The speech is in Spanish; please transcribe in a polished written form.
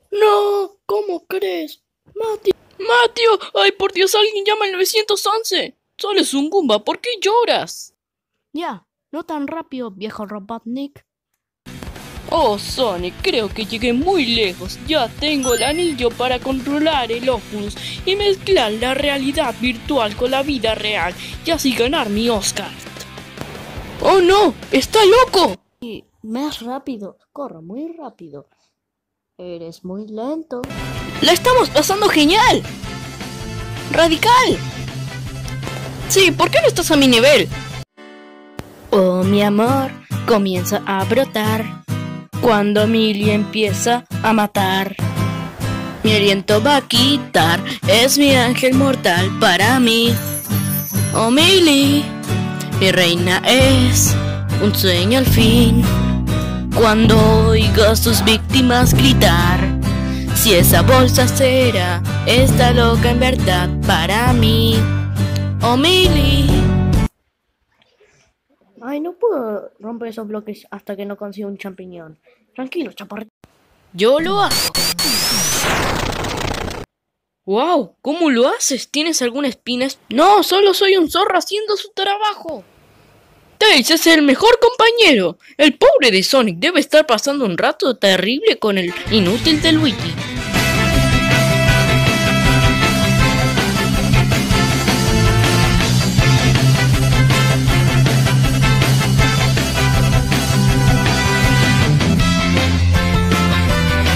No, ¿cómo crees? Mateo. Mateo, ay por Dios, alguien llama al 911. Solo es un Goomba, ¿por qué lloras? Ya, no tan rápido, viejo Robotnik. Oh, Sonic, creo que llegué muy lejos. Ya tengo el anillo para controlar el Opus y mezclar la realidad virtual con la vida real y así ganar mi Oscar. ¡Oh no! ¡Está loco! Y más rápido, corro muy rápido. Eres muy lento. ¡La estamos pasando genial! ¡Radical! Sí, ¿por qué no estás a mi nivel? Oh, mi amor, comienza a brotar cuando Millie empieza a matar. Mi aliento va a quitar, es mi ángel mortal para mí. Oh, Millie, mi reina es un sueño al fin. Cuando oigo a sus víctimas gritar, si esa bolsa será, está loca en verdad para mí. Oh, Millie. Ay, no puedo romper esos bloques hasta que no consiga un champiñón. Tranquilo, chaparrito. Yo lo hago. ¡Wow! ¿Cómo lo haces? ¿Tienes alguna espina? No, solo soy un zorro haciendo su trabajo. Tails es el mejor compañero. El pobre de Sonic debe estar pasando un rato terrible con el inútil de Luigi.